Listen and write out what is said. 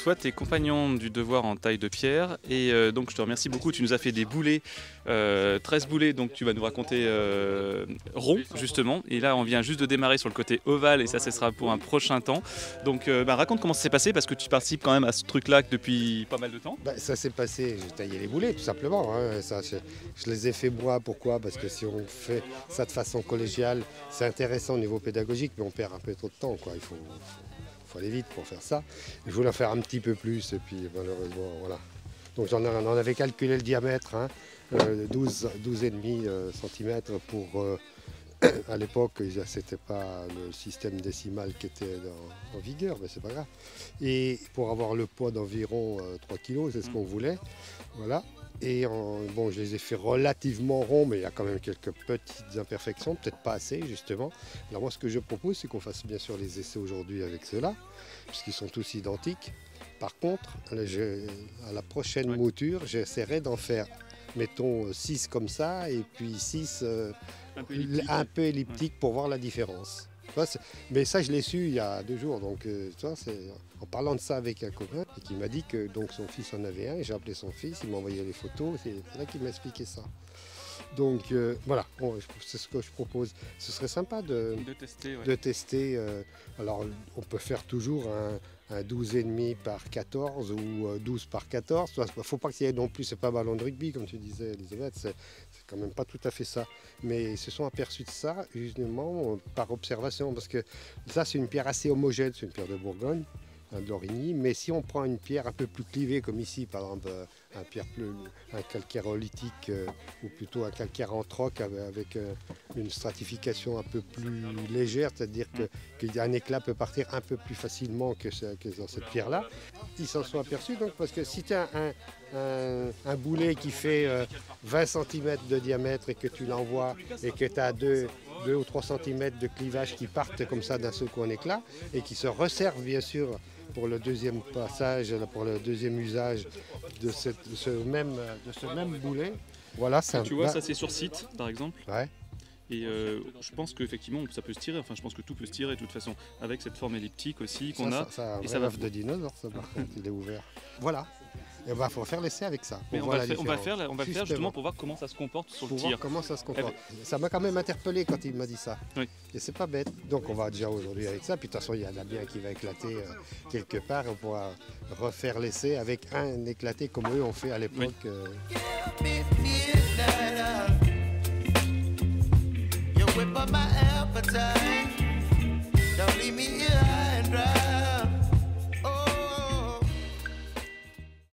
toi, tu es compagnon du devoir en taille de pierre et donc je te remercie beaucoup. Tu nous as fait des boulets, 13 boulets, donc tu vas nous raconter rond justement. Et là, on vient juste de démarrer sur le côté ovale et ça, ce sera pour un prochain temps. Donc raconte comment ça s'est passé parce que tu participes quand même à ce truc-là depuis pas mal de temps. Ça s'est passé, j'ai taillé les boulets tout simplement. Hein. Ça, je les ai fait moi, pourquoi? Parce que si on fait ça de façon collégiale, c'est intéressant au niveau pédagogique, mais on perd un peu trop de temps, quoi. Il faut aller vite pour faire ça. Je voulais en faire un petit peu plus, et puis malheureusement, voilà. Donc on avait calculé le diamètre, hein, 12,5 cm pour... à l'époque, c'était pas le système décimal qui était en vigueur, mais c'est pas grave. Et pour avoir le poids d'environ 3 kg, c'est ce qu'on voulait. Voilà. Et bon, je les ai fait relativement ronds, mais il y a quand même quelques petites imperfections, peut-être pas assez justement. Alors moi, ce que je propose, c'est qu'on fasse bien sûr les essais aujourd'hui avec ceux-là, puisqu'ils sont tous identiques. Par contre, à la prochaine mouture, j'essaierai d'en faire, mettons, 6 comme ça, et puis 6 un peu elliptiques pour voir la différence. Mais ça, je l'ai su il y a 2 jours. Donc, en parlant de ça avec un copain, et qui m'a dit que donc, son fils en avait un, et j'ai appelé son fils, il m'a envoyé les photos, c'est là qu'il m'a expliqué ça. Donc voilà, c'est ce que je propose. Ce serait sympa de tester. Alors, on peut faire toujours un 12,5 par 14 ou 12 par 14. Il ne faut pas qu'il y ait non plus, c'est pas ballon de rugby comme tu disais, Elisabeth, c'est quand même pas tout à fait ça. Mais ils se sont aperçus de ça justement par observation, parce que ça c'est une pierre assez homogène, c'est une pierre de Bourgogne, de l'Origny, mais si on prend une pierre un peu plus clivée comme ici, par exemple un calcaire oolitique ou plutôt un calcaire anthroque avec une stratification un peu plus légère, c'est-à-dire qu'il un éclat peut partir un peu plus facilement que dans cette pierre-là. Ils s'en sont aperçus donc parce que si tu as un boulet qui fait 20 cm de diamètre et que tu l'envoies et que tu as 2 ou 3 cm de clivage qui partent comme ça d'un seul coup en éclat et qui se resservent bien sûr pour le deuxième passage, pour le deuxième usage de ce même boulet. Voilà, ça, tu vois, ça c'est sur site par exemple. Ouais. Et je pense qu'effectivement ça peut se tirer, enfin je pense que tout peut se tirer de toute façon, avec cette forme elliptique aussi qu'on a. Ça va de dinosaure, ça par contre, il est ouvert. Voilà. Et il faut faire l'essai avec ça. Mais on va le faire justement pour voir comment ça se comporte sur le tir. Comment ça se comporte. Ça m'a quand même interpellé quand il m'a dit ça. Oui. Et c'est pas bête. Donc on va déjà aujourd'hui avec ça. Puis de toute façon, il y en a bien qui va éclater quelque part. On pourra refaire l'essai avec un éclaté comme eux ont fait à l'époque. Oui.